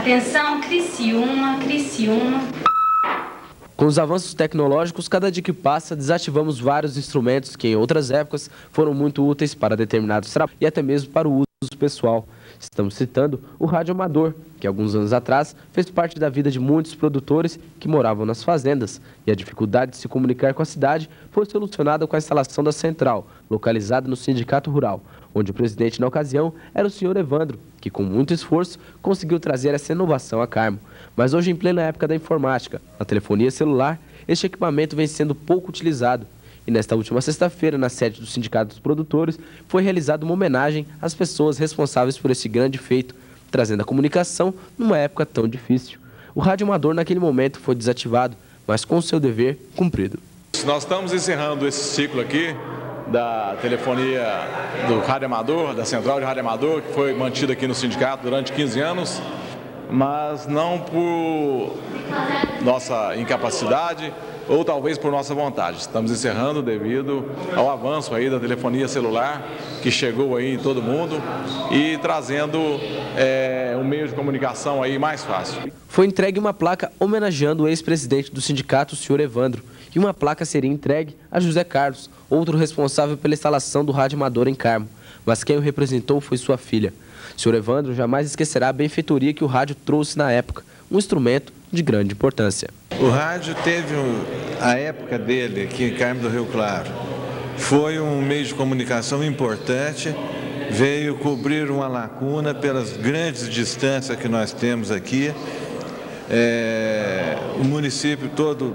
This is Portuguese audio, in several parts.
Atenção, Criciúma, Criciúma. Com os avanços tecnológicos, cada dia que passa, desativamos vários instrumentos que em outras épocas foram muito úteis para determinados trabalhos e até mesmo para o uso pessoal. Estamos citando o rádio amador, que alguns anos atrás fez parte da vida de muitos produtores que moravam nas fazendas, e a dificuldade de se comunicar com a cidade foi solucionada com a instalação da central, localizada no Sindicato Rural, onde o presidente na ocasião era o senhor Evandro, que com muito esforço conseguiu trazer essa inovação a Carmo. Mas hoje, em plena época da informática, na telefonia celular, este equipamento vem sendo pouco utilizado. E nesta última sexta-feira, na sede do Sindicato dos Produtores, foi realizada uma homenagem às pessoas responsáveis por esse grande feito, trazendo a comunicação numa época tão difícil. O rádio amador naquele momento foi desativado, mas com seu dever cumprido. Nós estamos encerrando esse ciclo aqui da telefonia do rádio amador, da central de rádio amador, que foi mantida aqui no sindicato durante 15 anos, mas não por nossa incapacidade ou talvez por nossa vontade. Estamos encerrando devido ao avanço aí da telefonia celular, que chegou aí em todo mundo e trazendo um meio de comunicação aí mais fácil. Foi entregue uma placa homenageando o ex-presidente do sindicato, o senhor Evandro, e uma placa seria entregue a José Carlos, outro responsável pela instalação do rádio amador em Carmo, mas quem o representou foi sua filha. O senhor Evandro jamais esquecerá a benfeitoria que o rádio trouxe na época, um instrumento de grande importância. O rádio teve a época dele aqui em Carmo do Rio Claro. Foi um meio de comunicação importante, veio cobrir uma lacuna pelas grandes distâncias que nós temos aqui. O município todo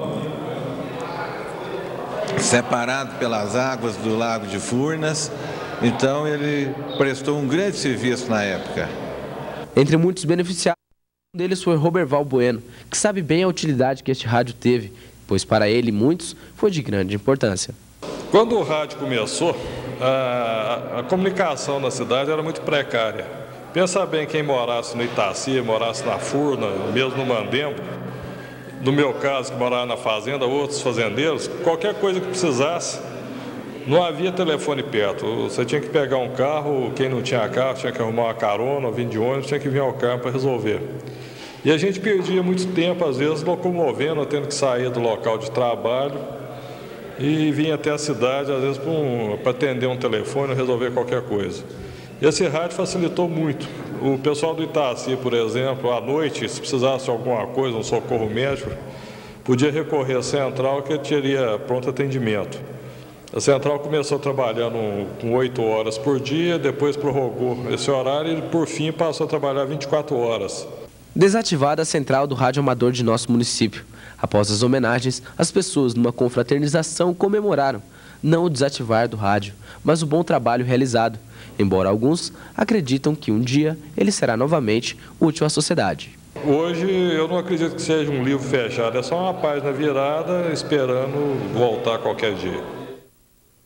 separado pelas águas do Lago de Furnas, então ele prestou um grande serviço na época. Entre muitos beneficiados, um deles foi Roberval Bueno, que sabe bem a utilidade que este rádio teve, pois para ele e muitos foi de grande importância. Quando o rádio começou, a comunicação na cidade era muito precária. Pensa bem quem morasse no Itaci, morasse na Furna, mesmo no Mandembo, no meu caso que morava na fazenda, outros fazendeiros, qualquer coisa que precisasse, não havia telefone perto. Você tinha que pegar um carro, quem não tinha carro tinha que arrumar uma carona, ou vir de ônibus, tinha que vir ao campo para resolver. E a gente perdia muito tempo, às vezes, locomovendo, tendo que sair do local de trabalho e vinha até a cidade, às vezes, para atender um telefone ou resolver qualquer coisa. E esse rádio facilitou muito. O pessoal do Itaci, por exemplo, à noite, se precisasse de alguma coisa, um socorro médico, podia recorrer à central que teria pronto atendimento. A central começou trabalhando com 8 horas por dia, depois prorrogou esse horário e, por fim, passou a trabalhar 24 horas. Desativada a central do rádio amador de nosso município. Após as homenagens, as pessoas, numa confraternização, comemoraram, não o desativar do rádio, mas o bom trabalho realizado, embora alguns acreditam que um dia ele será novamente útil à sociedade. Hoje eu não acredito que seja um livro fechado, é só uma página virada esperando voltar qualquer dia.